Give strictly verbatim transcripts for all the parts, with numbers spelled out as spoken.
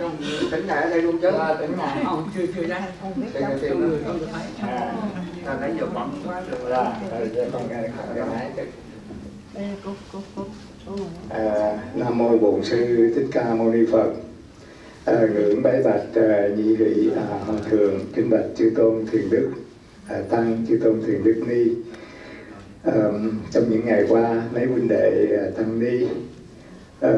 Tỉnh ngài ở đây luôn chứ? À, tỉnh ngài. Không, chưa chưa ra, không biết Tỉnh đâu, ngài tôi không được thấy. À, là nãy giờ bận quá rồi. là rồi giờ con nghe cái máy. Đây là cô, cô, cô. À, Nam mô Bổn Sư Thích Ca Mâu Ni Phật. À, ngưỡng bái bạch à, nhị hỷ à, hòa thượng, kính bạch chư tôn thiền đức à, tăng, chư tôn thiền đức ni. À, trong những ngày qua, mấy huynh đệ à, tăng ni à,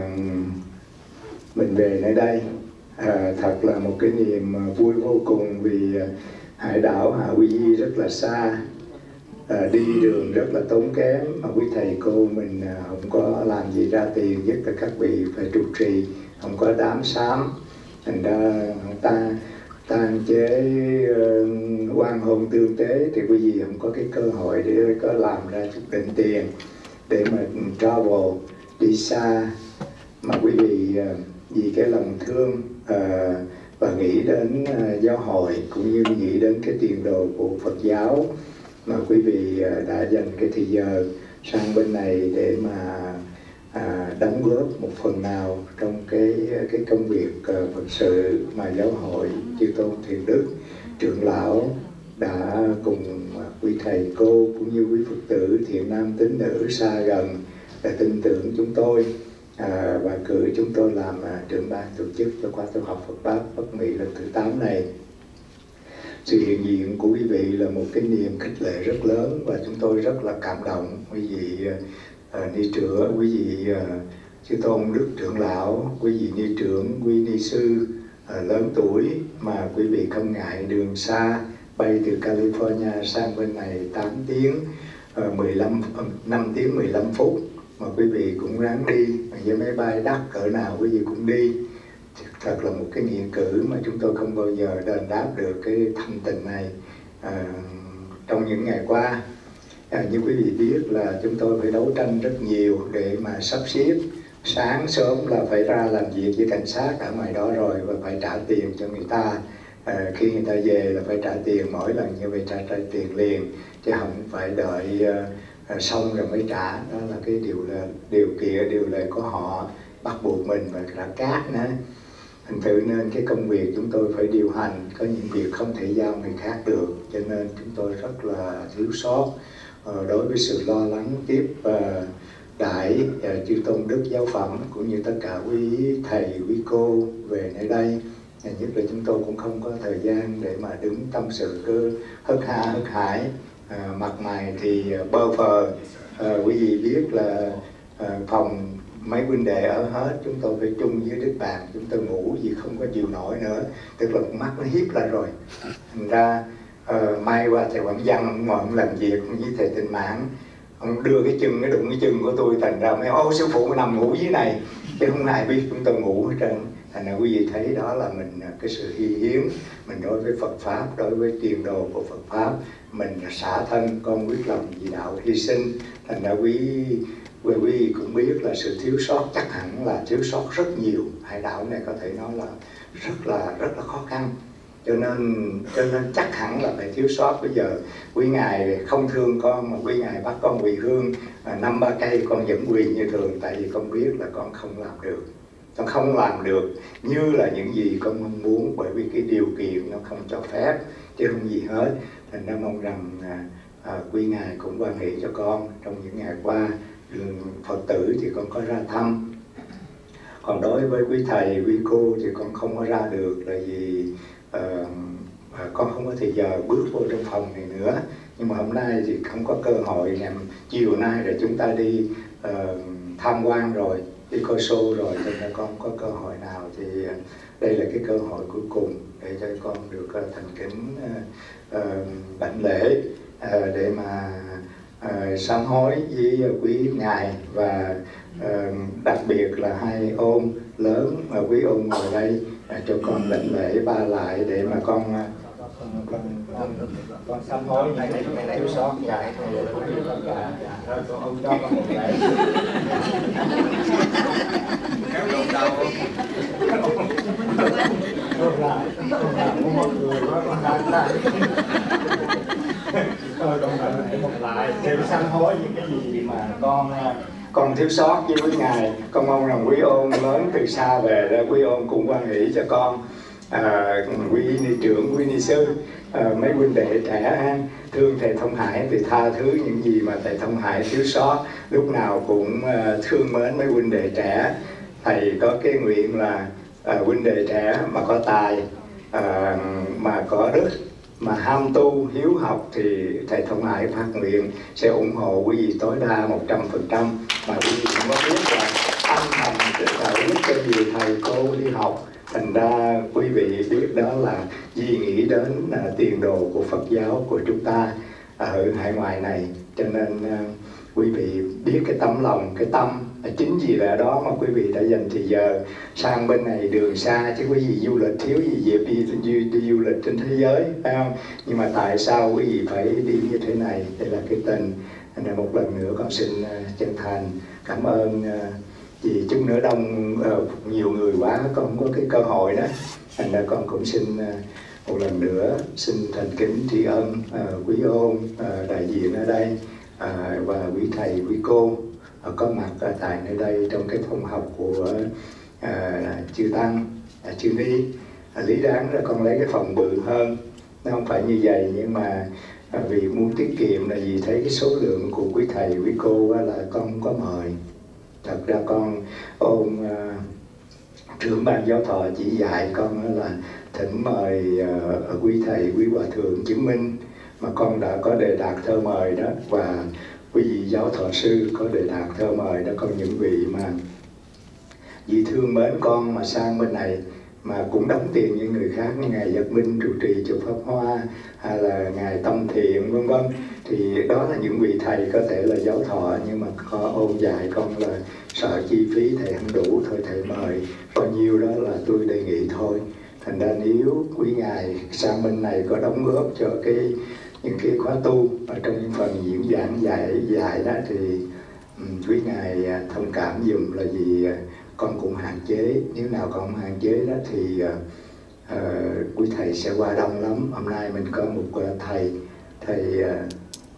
mình về nơi đây à, thật là một cái niềm vui vô cùng, vì à, hải đảo Hạ Quy Di rất là xa. À, đi đường rất là tốn kém, mà quý thầy cô mình à, không có làm gì ra tiền, nhất là các vị phải trụ trì, không có đám sám, thành ra ta tàn chế uh, quan hồn tương tế thì quý vị không có cái cơ hội để có làm ra chút định tiền để mà travel đi xa, mà quý vị uh, vì cái lòng thương uh, và nghĩ đến uh, giáo hội cũng như nghĩ đến cái tiền đồ của Phật giáo, mà quý vị đã dành cái thời giờ sang bên này để mà à, đóng góp một phần nào trong cái cái công việc uh, Phật sự mà giáo hội chư tôn thiền đức trưởng lão đã cùng quý thầy cô cũng như quý Phật tử thiện nam tín nữ xa gần đã tin tưởng chúng tôi à, và cử chúng tôi làm à, trưởng ban tổ chức cho khóa tu học Phật pháp Bắc Mỹ lần thứ tám này. Sự hiện diện của quý vị là một cái niềm khích lệ rất lớn và chúng tôi rất là cảm động. Quý vị uh, ni trưởng, quý vị uh, chư tôn đức trưởng lão, quý vị ni trưởng, quý ni sư uh, lớn tuổi mà quý vị không ngại đường xa bay từ California sang bên này tám tiếng, uh, mười lăm, năm tiếng mười lăm phút mà quý vị cũng ráng đi, với máy bay đắt cỡ nào quý vị cũng đi. Thật là một cái nghĩa cử mà chúng tôi không bao giờ đền đáp được cái thâm tình này. À, trong những ngày qua, à, như quý vị biết là chúng tôi phải đấu tranh rất nhiều để mà sắp xếp. Sáng sớm là phải ra làm việc với cảnh sát ở ngoài đó rồi và phải trả tiền cho người ta. À, khi người ta về là phải trả tiền, mỗi lần như vậy trả, trả tiền liền, chứ không phải đợi uh, xong rồi mới trả. Đó là cái điều là điều kiện, điều lệ của họ bắt buộc mình và trả cát nữa. Thành thử nên cái công việc chúng tôi phải điều hành, có những việc không thể giao người khác được, cho nên chúng tôi rất là thiếu sót uh, đối với sự lo lắng tiếp uh, đãi uh, chư tôn đức giáo phẩm cũng như tất cả quý thầy, quý cô về nơi đây. Nhất là chúng tôi cũng không có thời gian để mà đứng tâm sự cứ hớt ha hớt hải, uh, mặt mày thì uh, bơ phờ. Uh, quý vị biết là uh, phòng mấy huynh đệ ở hết, chúng tôi phải chung với Đức Bàn, chúng tôi ngủ gì không có chịu nổi nữa, tức là mắt nó hiếp lại rồi. Thành ra uh, may qua thầy Quảng Văn mà ông làm việc với thầy Tình Mãn, ông đưa cái chân, cái đụng cái chân của tôi, thành ra mới ô sư phụ nằm ngủ dưới này, chứ không ai biết chúng tôi ngủ hết trơn. Thành ra quý vị thấy đó là mình cái sự hy hiếm mình đối với Phật pháp, đối với tiền đồ của Phật pháp, mình xả thân con quyết lòng vì đạo hy sinh. Thành ra quý quý vị cũng biết là sự thiếu sót chắc hẳn là thiếu sót rất nhiều. Hải đảo này có thể nói là rất là rất là khó khăn, cho nên cho nên chắc hẳn là phải thiếu sót. Bây giờ quý ngài không thương con mà quý ngài bắt con quỳ hương à, năm ba cây con vẫn quỳ như thường, tại vì con biết là con không làm được, con không làm được như là những gì con mong muốn, bởi vì cái điều kiện nó không cho phép chứ không gì hết. Thành ra mong rằng à, à, quý ngài cũng quan hệ cho con. Trong những ngày qua Phật tử thì con có ra thăm, còn đối với quý thầy, quý cô thì con không có ra được, là vì uh, uh, con không có thời giờ bước vô trong phòng này nữa. Nhưng mà hôm nay thì không có cơ hội, nhằm chiều nay rồi chúng ta đi uh, tham quan rồi, đi coi show rồi, cho nên con có cơ hội nào thì uh, đây là cái cơ hội cuối cùng để cho con được uh, thành kính uh, uh, đảnh lễ uh, để mà Uh, sám hối với uh, quý ngài, và uh, đặc biệt là hai ôn lớn mà quý ôn ngồi đây uh, cho con lệnh lễ ba lại để mà con uh, con, con, con sám hối những cái thiếu sót ngài tất cả. Rồi con ông cho con một lễ. Kéo đầu đầu. Không lại, không lại, có một người có con đang lại. Thôi con lại một lại để sám hối những cái gì mà con con thiếu sót với quý ngài, con mong rằng quý ôn lớn từ xa về đó, quý ôn cũng quan hỷ cho con. À, quý ni trưởng, quý ni sư, à, mấy huynh đệ trẻ thương thầy Thông Hải thì tha thứ những gì mà thầy Thông Hải thiếu sót, lúc nào cũng uh, thương mến mấy huynh đệ trẻ. Thầy có cái nguyện là uh, huynh đệ trẻ mà có tài, uh, mà có đức, mà ham tu hiếu học thì thầy Thông Hải phát nguyện sẽ ủng hộ quý vị tối đa một trăm phần trăm. Mà quý vị cũng có biết là âm thầm sẽ tạo giúp cho nhiều thầy cô đi học, thành ra quý vị biết đó là di nghĩ đến là tiền đồ của Phật giáo của chúng ta ở hải ngoại này. Cho nên uh, quý vị biết cái tấm lòng, cái tâm, chính vì là đó mà quý vị đã dành thời giờ sang bên này đường xa, chứ quý vị du lịch thiếu gì dịp đi, đi, đi du lịch trên thế giới, phải không? Nhưng mà tại sao quý vị phải đi như thế này? Đây là cái tình. Nên một lần nữa con xin uh, chân thành cảm ơn uh, vì chút nữa đông uh, nhiều người quá, con không có cái cơ hội đó. Thành ra con cũng xin uh, một lần nữa xin thành kính tri ân uh, quý ôn uh, đại diện ở đây, uh, và quý thầy, quý cô uh, có mặt uh, tại nơi đây trong cái phòng học của uh, chư Tăng, uh, chư Ni. Uh, lý đáng là con lấy cái phòng bự hơn, nó không phải như vậy, nhưng mà uh, vì muốn tiết kiệm là vì thấy cái số lượng của quý thầy, quý cô uh, là con không có mời. Thật ra con ôn uh, trưởng ban giáo thọ chỉ dạy con là thỉnh mời uh, quý thầy, quý hòa thượng chứng minh, mà con đã có đề đạt thơ mời đó, và quý vị giáo thọ sư có đề đạt thơ mời đó. Còn những vị mà vì thương mến con mà sang bên này mà cũng đóng tiền như người khác, như ngài Nhật Minh trụ trì chùa Pháp Hoa hay là ngài Tâm Thiện vân vân, thì đó là những vị thầy có thể là giáo thọ, nhưng mà có ôn dạy con là sợ chi phí thầy không đủ, thôi thầy mời bao nhiêu đó là tôi đề nghị thôi. Thành ra nếu quý ngài sang bên này có đóng góp cho cái những cái khóa tu ở trong những phần diễn giảng dạy dạy đó thì um, quý ngài thông cảm dùm, là vì uh, con cũng hạn chế. Nếu nào con không hạn chế đó thì uh, uh, quý thầy sẽ qua đông lắm. Hôm nay mình có một uh, thầy thầy uh,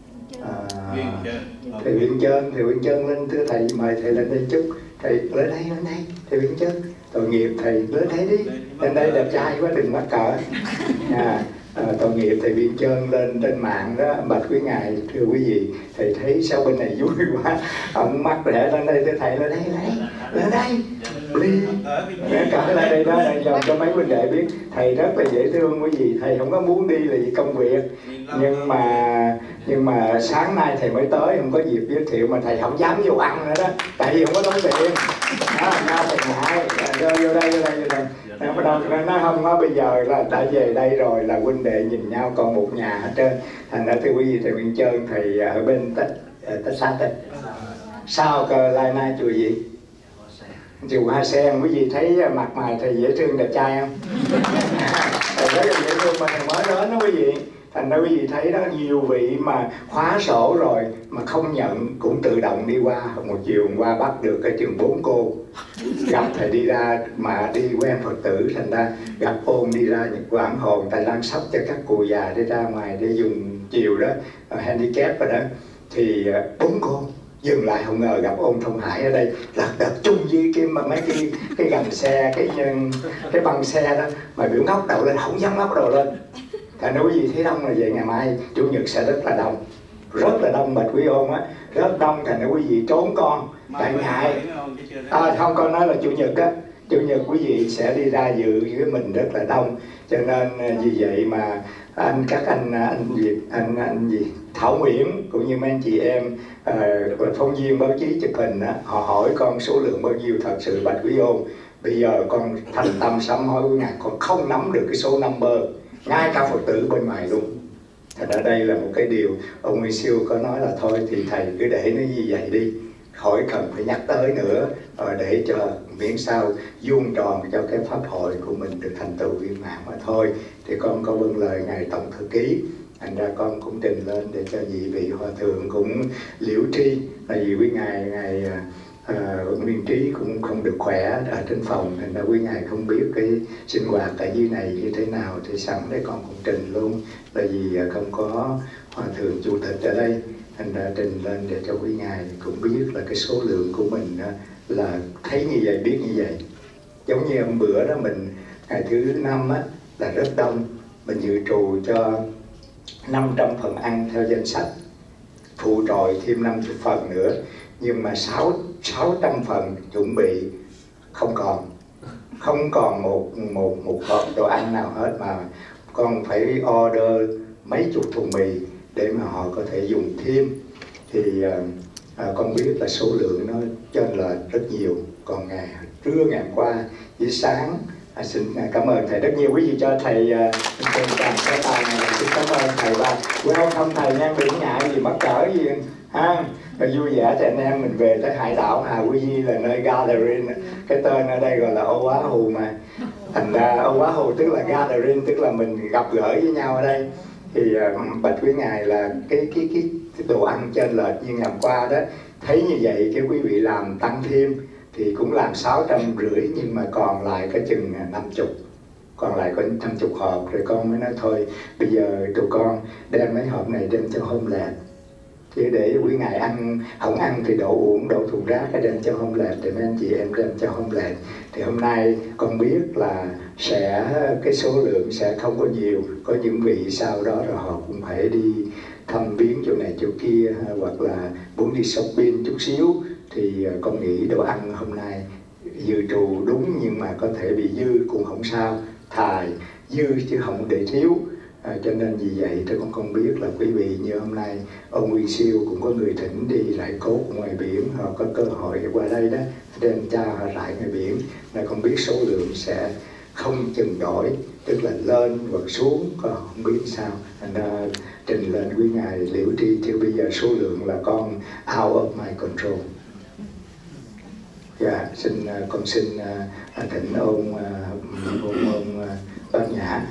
uh, thầy Viên Chơn, thầy Viên Chơn lên, thưa thầy mời thầy lên đây chút. Thầy lên đây, lên đây, thầy Viên Chơn, tội nghiệp thầy lên đây đi, lên đây đẹp trai quá đừng mắc cỡ. À, à, tội nghiệp thầy Viên Chơn lên trên mạng đó, bạch quý ngài, thưa quý vị, thầy thấy sao bên này vui quá, ông mắc rẻ lên đây, thưa thầy lên đây, lên đây, lên đây, đi, cả lên đây đó, đây dòng cho mấy huynh đệ biết, thầy rất là dễ thương quý vị, thầy không có muốn đi là vì công việc, nhưng mà nhưng mà sáng nay thầy mới tới, không có dịp giới thiệu, mà thầy không dám vô ăn nữa đó, tại vì không có tốn tiền, đó, nó thầy ngại, vô, vô đây, vô đây, vô đây. Bắt đầu nó không có, bây giờ là đã về đây rồi là huynh đệ nhìn nhau còn một nhà hết trơn. Thành ra thưa quý vị, thầy Viên Chơn, thầy ở bên Tất Sát đây. Sao cơ lai nay chùa gì? Chùa Hoa Sen. Quý vị thấy mặt mày thầy dễ thương đẹp trai không? Thầy rất là dễ thương mà thầy mới đến đó quý vị. Thành ra quý vị thấy đó, nhiều vị mà khóa sổ rồi mà không nhận cũng tự động đi qua. Một chiều hôm qua bắt được cái chừng bốn cô gặp thầy đi ra mà đi quen Phật tử, thành ra gặp ôn đi ra những quảng hồn, thầy đang sắp cho các cụ già đi ra ngoài để dùng chiều đó, handicap rồi đó, thì bốn cô dừng lại, không ngờ gặp ôn Thông Hải ở đây, lật đật chung với cái mà mấy cái cái gầm xe, cái cái băng xe đó, mà biểu ngóc đầu lên, không dám ngóc đầu lên. Thành ra quý vị thấy đông là vậy, ngày mai chủ nhật sẽ rất là đông, rất là đông bạch quý ôn á, rất đông. Thành ra quý vị trốn con, tại ngại. À, không, con nói là chủ nhật á, chủ nhật quý vị sẽ đi ra dự với mình rất là đông, cho nên vì vậy mà anh các anh anh gì anh anh gì Thảo Nguyễn cũng như mấy anh chị em uh, phóng viên báo chí chụp hình á, họ hỏi con số lượng bao nhiêu, thật sự bạch quý ôn bây giờ con thành tâm sám hối của ngài, con không nắm được cái số number, ngay cả Phật tử bên ngoài luôn. Thành ra đây là một cái điều ông Nguyên Siêu có nói là thôi thì thầy cứ để nó như vậy đi, khỏi cần phải nhắc tới nữa, để cho miễn sao vuông tròn cho cái pháp hội của mình được thành tựu viên mãn mà thôi. Thì con có vâng lời ngài tổng thư ký, thành ra con cũng trình lên để cho nhị vị hòa thượng cũng liễu tri, tại vì quý ngài ngài à, Nguyên Trí cũng không được khỏe ở trên phòng, thành ra quý ngài không biết cái sinh hoạt ở dưới này như thế nào, thì sẵn đây con cũng trình luôn, tại vì không có hòa thượng chủ tịch ở đây. thành ra trình lên để cho quý ngài cũng biết là cái số lượng của mình á, là thấy như vậy, biết như vậy. Giống như hôm bữa đó mình ngày thứ năm á, là rất đông, mình dự trù cho năm trăm phần ăn theo danh sách, phụ trội thêm năm mươi phần nữa, nhưng mà sáu trăm phần chuẩn bị không còn, không còn một một một hộp đồ ăn nào hết, mà con phải order mấy chục thùng mì để mà họ có thể dùng thêm. Thì à, à, con biết là số lượng nó chênh lệch rất nhiều. Còn ngày trưa ngày hôm qua với sáng, à, xin à, cảm ơn thầy rất nhiều. Quý vị cho thầy uh, xin chào cái tài này, xin cảm ơn thầy. Và welcome thầy nha, đừng ngại gì mắc cỡ gì ha. Và vui vẻ cho anh em mình về tới hải đảo Hà Quy Di là nơi gathering, cái tên ở đây gọi là Oahu mà. Thành ra Oahu tức là gathering, tức là mình gặp gỡ với nhau ở đây. Thì uh, bạch quý ngài là cái cái cái, cái đồ ăn chênh lệch như ngày hôm qua đó, thấy như vậy cái quý vị làm tăng thêm thì cũng làm sáu trăm rưỡi, nhưng mà còn lại có chừng năm chục, còn lại có năm chục hộp. Rồi con mới nói thôi bây giờ tụi con đem mấy hộp này đem cho Homeland, chứ để quý ngài ăn không ăn thì đổ uổng, đổ thùng rác cái đem cho Homeland, để mấy anh chị em đem cho Homeland. Thì hôm nay con biết là sẽ cái số lượng sẽ không có nhiều, có những vị sau đó rồi họ cũng phải đi thăm viếng chỗ này chỗ kia, hoặc là muốn đi shopping chút xíu, thì con nghĩ đồ ăn hôm nay dự trù đúng, nhưng mà có thể bị dư cũng không sao, thà dư chứ không để thiếu. À, cho nên vì vậy tôi con con biết là quý vị như hôm nay ông Nguyên Siêu cũng có người thỉnh đi rải cốt ngoài biển, họ có cơ hội qua đây đó đem cha họ rải ngoài biển, là con biết số lượng sẽ không chừng đổi, tức là lên hoặc xuống, con không biết sao. Thành ra trình lên quý ngài liễu tri, thì bây giờ số lượng là con out of my control. Dạ, yeah, xin con xin uh, thỉnh ông uh, ông, ông uh, Bác Nhã.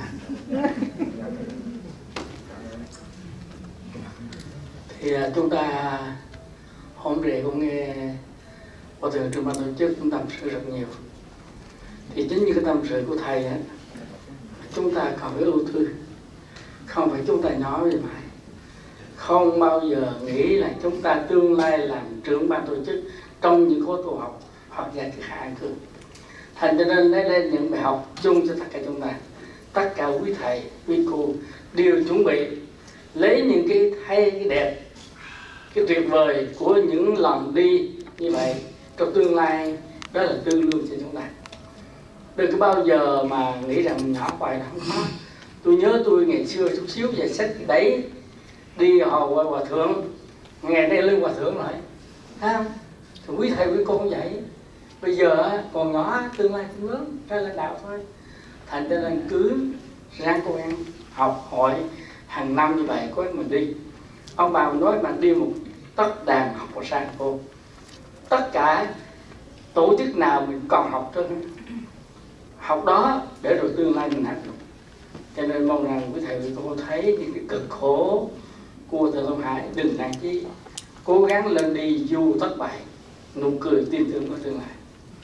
Thì uh, chúng ta hôm nay cũng nghe Hòa thượng trưởng ban tổ chức cũng tâm sự rất nhiều. Thì chính như cái tâm sự của thầy á, chúng ta còn cái ưu thư, không phải chúng ta nói về mãi, không bao giờ nghĩ là chúng ta tương lai làm trưởng ban tổ chức trong những khối tu học hoặc là thực hạ an cư. Thành cho nên lấy lên những bài học chung cho tất cả chúng ta, tất cả quý thầy quý cô đều chuẩn bị lấy những cái hay, cái đẹp, cái tuyệt vời của những lần đi như vậy trong tương lai, đó là tương đương cho chúng ta. Đừng có bao giờ mà nghĩ rằng mình nhỏ hoài là không có. Tôi nhớ tôi ngày xưa chút xíu về sách đấy đi hầu qua Hòa thượng, ngày nay lưng Hòa thượng rồi, thấy không? Thì quý thầy quý cô cũng vậy. Bây giờ còn nhỏ, tương lai cũng lớn, ra lãnh đạo thôi. Thành cho nên cứ ráng cố gắng học hỏi hàng năm như vậy, có mình đi. Ông bà mình nói bạn đi một tất đàn học một sang cô. Tất cả tổ chức nào mình còn học thôi, học đó để rồi tương lai mình áp dụng. Cho nên mong rằng quý thầy quý cô thấy những cái cực khổ của Thầy Thông Hải đừng nản chí, cố gắng lên đi dù thất bại, nụ cười tin tưởng của tương lai.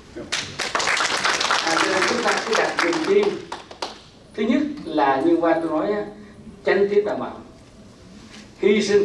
À, cho nên chúng ta cứ đặt niềm tin. Thứ nhất là như qua tôi nói, chánh tiết đảm bảo, hy sinh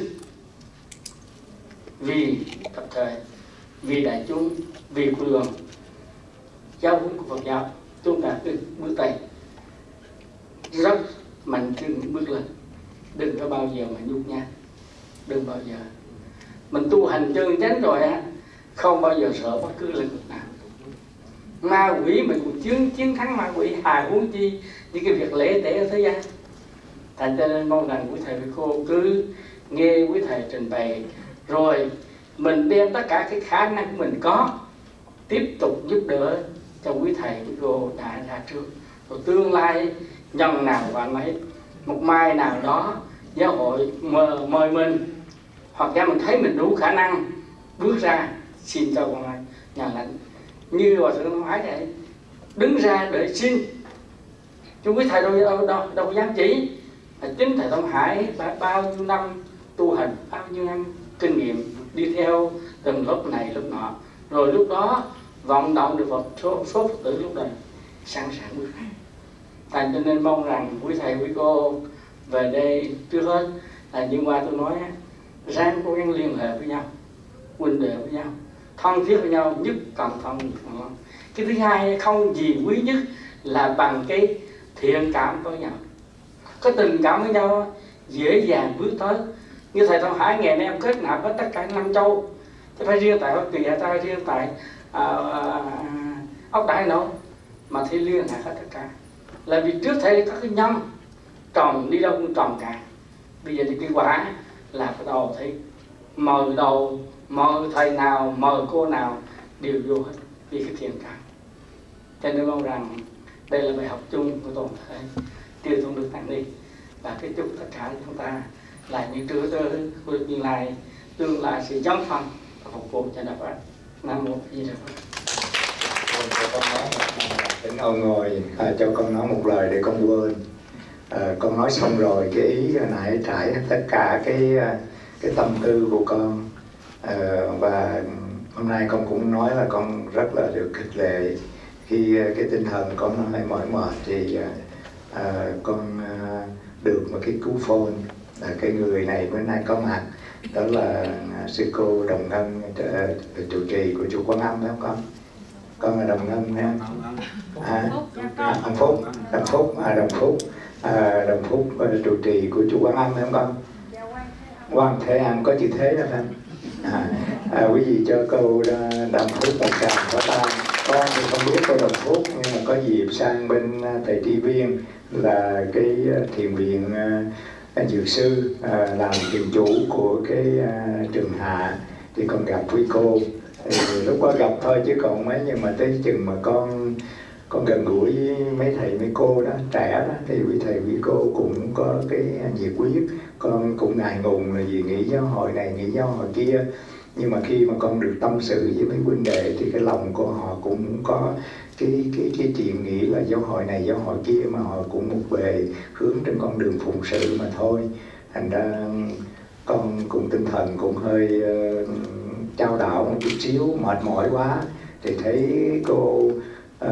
vì tập thể, vì đại chúng, vì của đường, giáo huấn của Phật giáo. Chúng ta cứ bước tay rất mạnh chân bước lên, đừng có bao giờ mà nhút nhát, đừng bao giờ. Mình tu hành chân chánh rồi á, không bao giờ sợ bất cứ lĩnh vực nào. Ma quỷ mình cũng chiến chiến thắng ma quỷ, hài huống chi những cái việc lễ tễ ở thế gian. Thành cho nên mong rằng quý thầy quý cô cứ nghe quý thầy trình bày, rồi mình đem tất cả cái khả năng của mình có, tiếp tục giúp đỡ cho quý thầy quý cô đã ra trước. Rồi tương lai nhân nào bạn ấy, một mai nào đó giáo hội mời, mời mình, hoặc ra mình thấy mình đủ khả năng bước ra, xin cho con nhà lãnh như Hòa thượng nói vậy, đứng ra để xin. Chứ quý thầy đâu đâu đâu, đâu dám chỉ. Chính thầy Thông Hải bao nhiêu năm tu hành, bao nhiêu năm kinh nghiệm đi theo từng lớp này lớp nọ, rồi lúc đó vận động được Phật số số Phật tử lúc này sẵn sàng bước ra. Thành cho nên mong rằng quý thầy quý cô về đây trước hết là như qua tôi nói, ráng cố gắng liên hệ với nhau, huynh đệ với nhau, thân thiết với nhau, nhất cần thân nhất cần thân. Cái thứ hai không gì quý nhất là bằng cái thiện cảm với nhau, có tình cảm với nhau dễ dàng bước tới. Như thầy Thông Hải ngày nay em kết nạp với tất cả năm châu, chứ phải riêng tại Hoa Kỳ, ta riêng tại à, à, Ốc Đại đâu, mà thì liên hệ hết tất cả. Là vì trước thầy có cái nhân trồng đi đâu cũng trồng cả. Bây giờ thì cái quả là bắt đầu thấy mời đầu, mời thầy nào, mời cô nào đều vô hết vì cái thiện cảm. Cho nên mong rằng đây là bài học chung của toàn thể, tiêu không được tặng đi. Và cái chúc tất cả chúng ta là những trưa tơ của tương lai, tương lai sẽ dấn thân và phục vụ cho đạo Phật. Nam mô Di Đà Phật. Cho con nói tính ông ngồi à, cho con nói một lời để con quên. À, con nói xong rồi cái ý hồi nãy trải tất cả cái cái tâm tư của con. À, và hôm nay con cũng nói là con rất là được khích lệ khi cái tinh thần con nó hơi mỏi mệt thì à, con à, được một cái cú phone là cái người này bữa nay có mặt, đó là sư cô Đồng Ngân, trụ trì của chùa Quán Âm, phải không con? Con là Đồng Ngân ha. À, à, Đồng Phúc, Đồng Phúc, à, Đồng Phúc, à, Đồng Phúc trụ trì của chùa Quán Âm, phải không con? Quang Thế An có chữ thế đó phải không? À, à, quý vị cho câu Đồng Phúc một tràng pháo tay. Con thì không biết câu Đồng Phúc, nhưng mà có dịp sang bên thầy Tri Viên là cái thiền viện uh, dược sư uh, làm thiền chủ của cái uh, trường Hạ, thì con gặp quý cô. Thì lúc đó gặp thôi chứ còn mấy, nhưng mà tới chừng mà con con gần gũi với mấy thầy mấy cô đó trẻ đó, thì quý thầy quý cô cũng có cái nhiệt huyết. Con cũng ngại ngùng là vì nghĩ giáo hội này nghĩ giáo hội kia, nhưng mà khi mà con được tâm sự với mấy huynh đệ thì cái lòng của họ cũng có cái cái cái chuyện nghĩ là giáo hội này giáo hội kia, mà họ cũng một bề hướng trên con đường phụng sự mà thôi. Thành ra con cũng tinh thần cũng hơi uh, trao đảo một chút xíu, mệt mỏi quá thì thấy cô uh,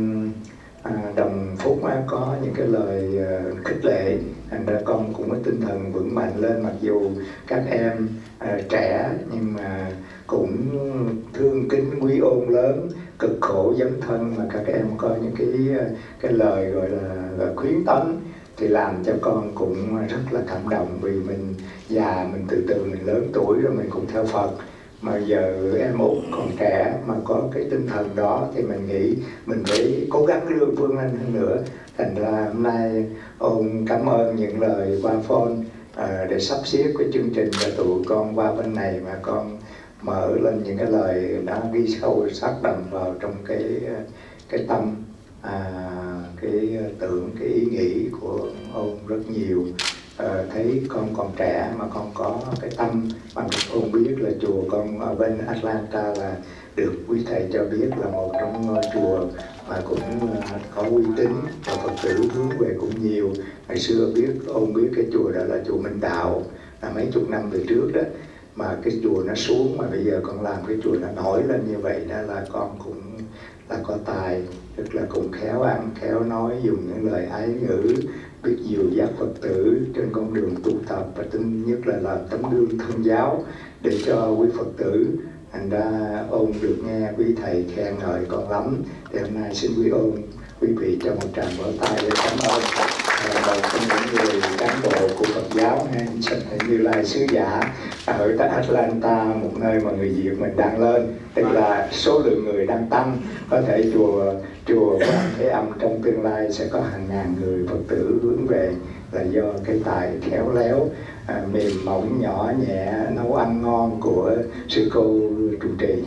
À, Đồng Phúc á, có những cái lời uh, khích lệ, thành ra con cũng có tinh thần vững mạnh lên. Mặc dù các em uh, trẻ nhưng mà cũng thương kính quý ôn lớn, cực khổ dấn thân, mà các em có những cái uh, cái lời gọi là, là khuyến tấn thì làm cho con cũng rất là cảm động. Vì mình già, mình từ từ mình lớn tuổi rồi mình cũng theo Phật, mà giờ em út còn trẻ mà có cái tinh thần đó thì mình nghĩ mình phải cố gắng lương vươn lên hơn nữa. Thành ra hôm nay ông cảm ơn những lời qua phone à, để sắp xếp cái chương trình cho tụi con qua bên này, mà con mở lên những cái lời đã ghi sâu sắc đậm vào trong cái cái tâm, à, cái tưởng, cái ý nghĩ của ông rất nhiều. À, thấy con còn trẻ mà con có cái tâm, bằng con biết là chùa con ở bên Atlanta là được quý thầy cho biết là một trong ngôi chùa mà cũng có uy tín và Phật tử hướng về cũng nhiều. Ngày xưa biết ông biết cái chùa đó là chùa Minh Đạo, là mấy chục năm về trước đó, mà cái chùa nó xuống mà bây giờ con làm cái chùa nó nổi lên như vậy đó là con cũng là có tài, tức là cũng khéo ăn khéo nói, dùng những lời ái ngữ, biết dìu dắt Phật tử trên con đường tu tập, và tin nhất là làm tấm gương thân giáo để cho quý Phật tử. Thành ra ông được nghe quý thầy khen ngợi con lắm, thì hôm nay xin quý ông quý vị cho một tràng vỗ tay để cảm ơn một trong những người cán bộ của Phật giáo ha, Như Lai sứ giả ở tại Atlanta, một nơi mà người Việt mình đang lên, tức là số lượng người đang tăng. Có thể chùa chùa Quán Thế Âm trong tương lai sẽ có hàng ngàn người Phật tử hướng về, là do cái tài khéo léo, à, mềm mỏng nhỏ nhẹ, nấu ăn ngon của sư cô trụ trì.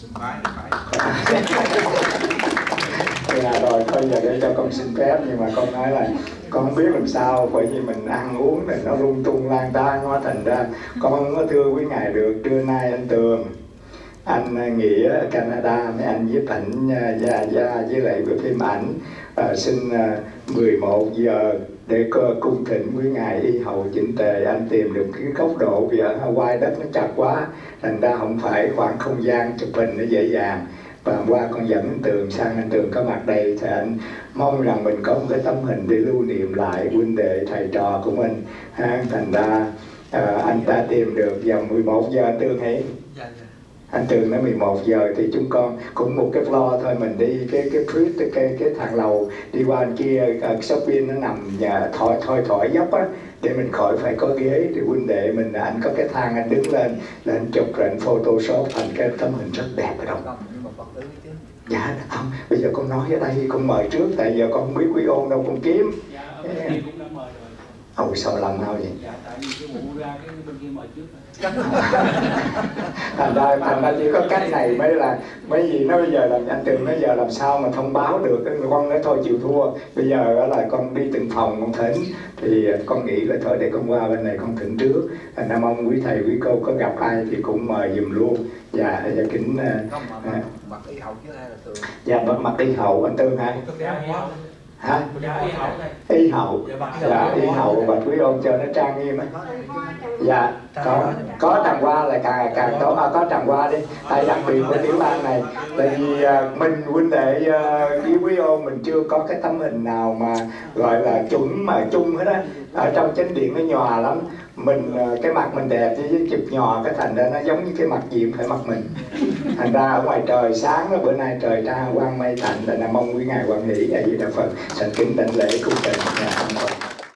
Là rồi thôi giờ để cho con xin phép, nhưng mà con nói là con không biết làm sao, bởi vì mình ăn uống thì nó lung tung lang ta, nó thành ra con không có thưa quý ngài được. Trưa nay anh Tường, anh Nghĩa ở Canada, mấy anh giúp ảnh Gia Gia với lại với phim ảnh à, xin à, mười một giờ để cơ cung thỉnh quý ngài y hầu chỉnh tề. Anh tìm được cái góc độ, vì ở Hawaii đất nó chặt quá, thành ra không phải khoảng không gian chụp hình nó dễ dàng. Và hôm qua con dẫn anh Tường sang, anh Tường có mặt đây thì anh mong rằng mình có một cái tấm hình để lưu niệm lại huynh đệ thầy trò của mình ha. Thành ra à, anh đã tìm được vào mười một giờ anh Tường hay Dạ, dạ. anh Tường nói mười một giờ thì chúng con cũng một cái floor thôi, mình đi cái cái street cái cái thang lầu đi qua anh kia, uh, shopping nó nằm nhà thỏi thỏi thỏi dốc á, để mình khỏi phải có ghế thì huynh đệ mình, anh có cái thang anh đứng lên là anh chụp rồi anh photoshop thành cái tấm hình rất đẹp ở đâu. Nhưng mà Phật tử chứ. Dạ không, bây giờ con nói ở đây con mời trước, tại giờ con không biết quý ôn đâu con kiếm. Dạ, ở bên kia cũng đã mời rồi. Ôi sao làm nào vậy? Dạ, tại vì cái vụ ra cái bên kia mời trước rồi. Thành ra, thành ra chỉ có cách này mới là mấy gì nó bây giờ làm anh Tường nói giờ làm sao mà thông báo được, cái con nói thôi chịu thua, bây giờ là con đi từng phòng con thỉnh, thì con nghĩ là thôi để con qua bên này con thỉnh trước, thành ra mong quý thầy quý cô có gặp ai thì cũng mời giùm luôn. Dạ, dạ kính Không, mà à, mặc y hậu chứ ai là Tường. dạ mặc mặc y hậu anh Tường hả? Tôi đeo quá. Hả? Dạ, y hậu đây. Y hậu, dạ y hậu bạch quý ôn cho nó trang nghiêm á. Dạ có có tràng hoa là càng càng tốt, à, có tràng hoa đi, tại đặc biệt của tiểu bang này, tại vì à, mình huynh đệ uh, với quý ôn mình chưa có cái tấm hình nào mà gọi là chuẩn mà chung hết á, ở trong chánh điện nó nhòa lắm, mình uh, cái mặt mình đẹp chứ chụp nhòa cái thành ra nó giống như cái mặt gì cũng phải mặt mình, thành ra ở ngoài trời sáng đó, bữa nay trời ra quang mây tạnh, là mong quý ngài quan hỷ A Di Đà Phật thành kính đảnh lễ cung trình.